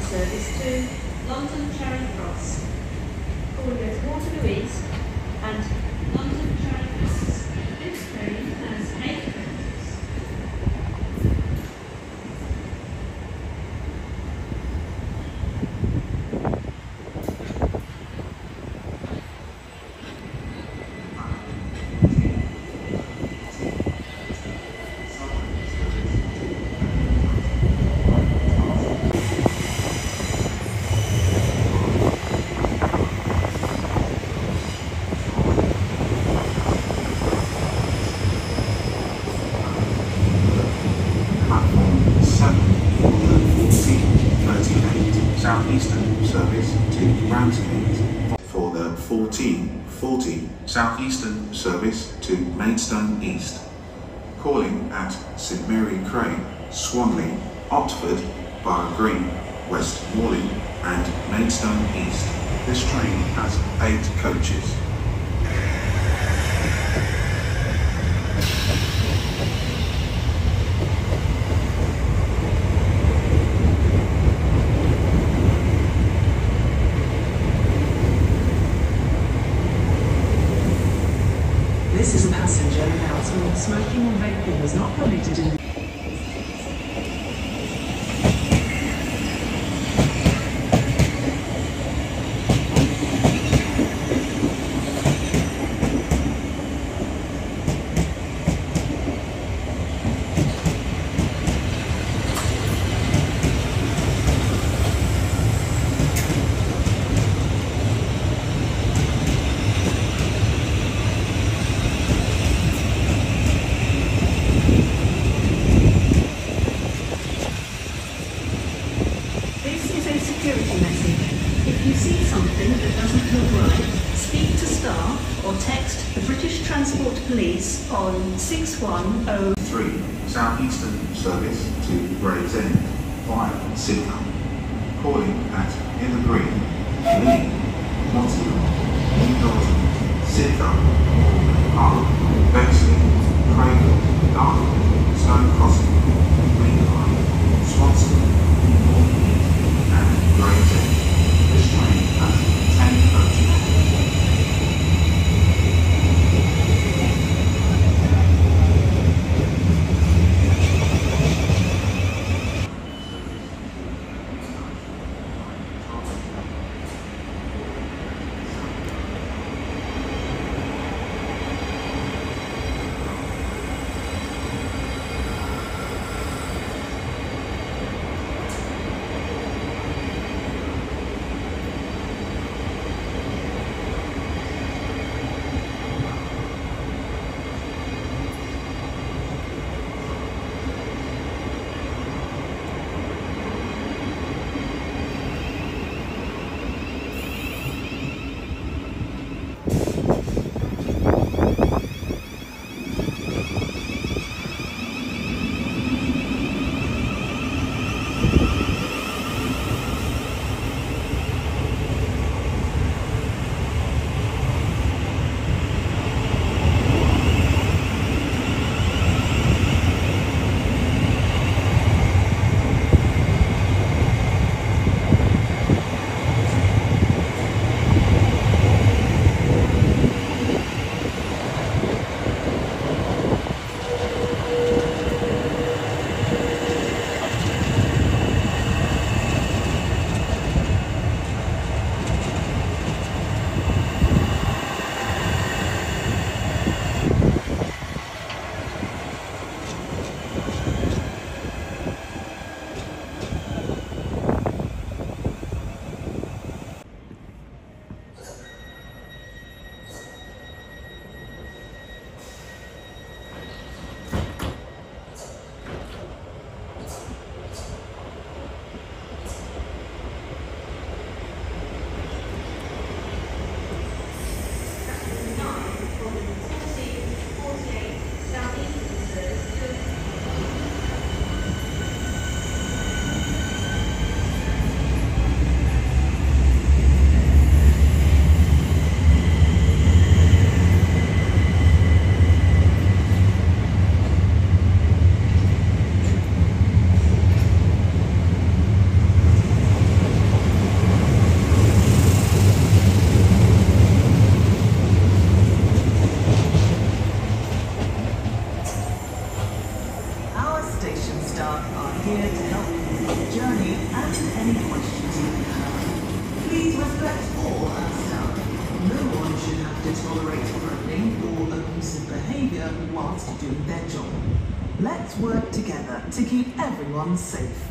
service to London Charing Cross, calling at Waterloo East and London Charing Cross. This train has 8 coaches. Southeastern service to Ramsgate. For the 1440 Southeastern service to Maidstone East. Calling at St Mary Cray, Swanley, Otford, Borough Green, West Malling and Maidstone East. This train has 8 coaches. This is a passenger announcement. Smoking and vaping is not permitted in security message. If you see something that doesn't look right, speak to staff or text the British Transport Police on 610. 3 Southeastern service to Gravesend via Sidcup. Calling at In the Green, Lee, Nottingham, New Dalton, Sidcup, Hull, Bexley, Craiglang, Dartford, Stone Crossing, Greenline, Swansea, North and Gravesend. This train has 10 coaches. to tolerate threatening or abusive behaviour whilst doing their job. Let's work together to keep everyone safe.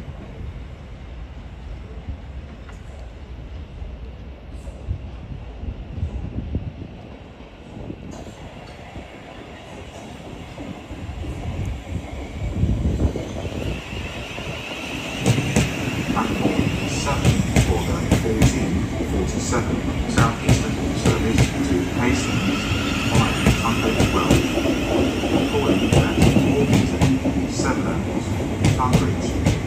Platform 7 for the 1447 Southeastern service to Hastings via Tunbridge Wells. Calling at Orpington, Seven Oaks, Tunbridge,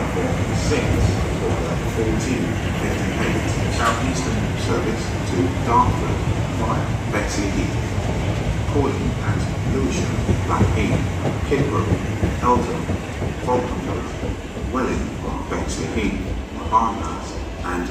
Platform 6 for the 1458 Southeastern service to Dartford via Bexley Heath. Calling at Lewisham, Blackheath, Kidbrooke, Eltham, Falconwood, Welling, Bexley Heath, Barnhurst and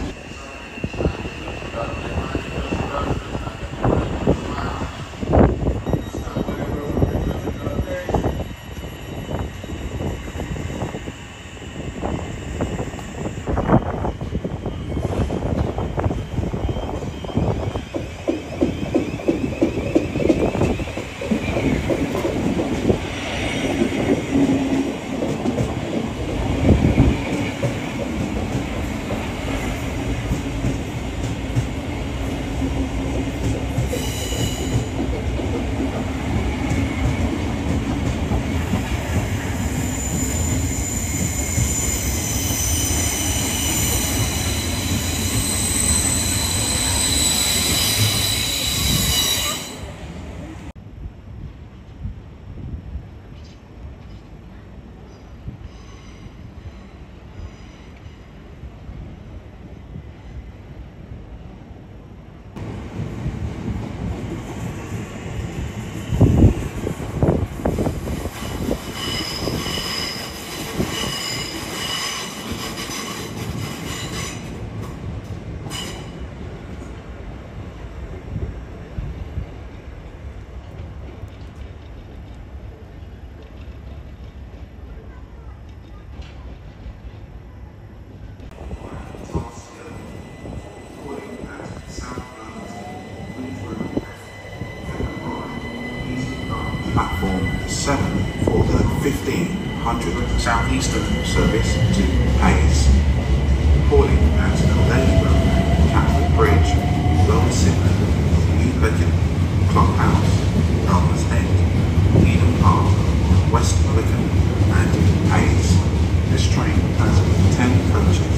Platform 7 for the 1500 Southeastern service to Hayes. Calling at Ladybrook, Catford Bridge, Lower Sidmouth, New Beacon, Clock House, Elmer's End, Eden Park, West Wickham and Hayes. This train has 10 coaches.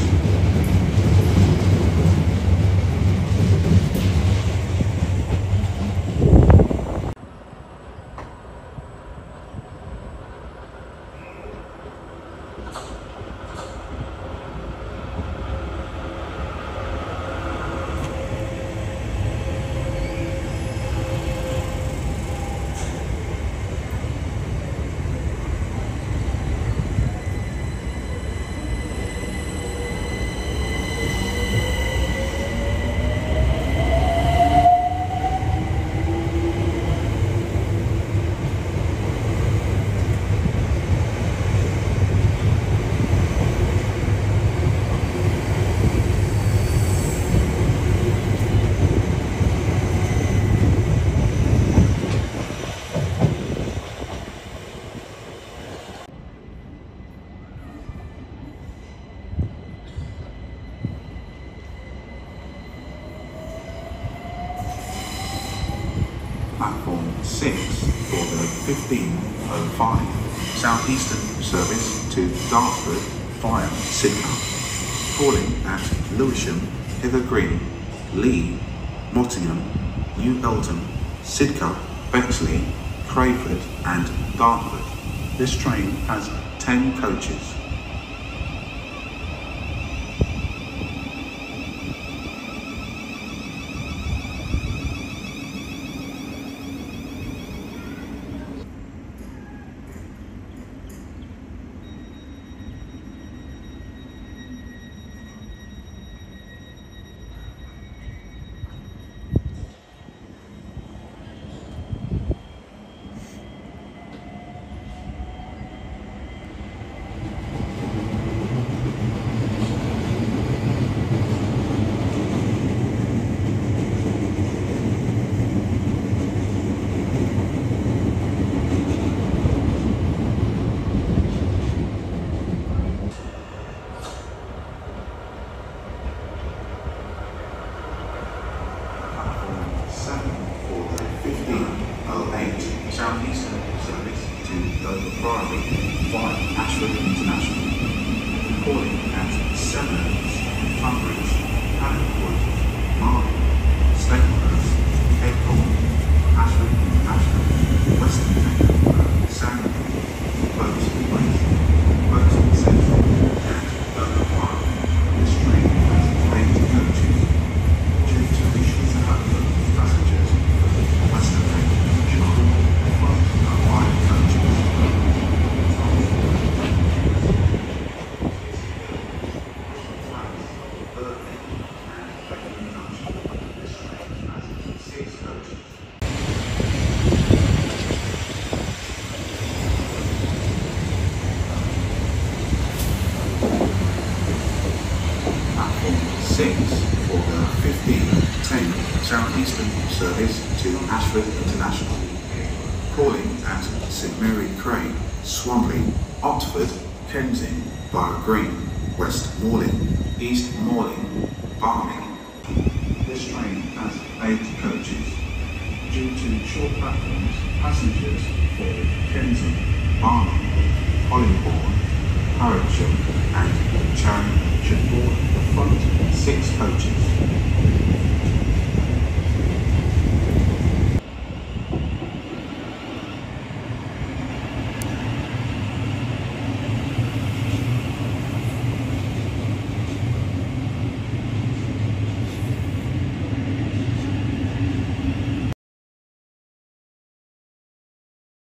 Platform 6 for the 1505 Southeastern service to Dartford via Sidcup. Calling at Lewisham, Hither Green, Lee, Mottingham, New Eltham, Sidcup, Bexley, Crayford and Dartford. This train has 10 coaches. 6 for the 15:10 Southeastern service to Ashford International. Calling at St Mary Cray, Swanley, Otford, Kensington, Borough Green, West Malling, East Malling, Barming. This train has 8 coaches. Due to short platforms, passengers for Kensington, Barming, Hollingbourne, Harwich and Charing should board the front 6 coaches.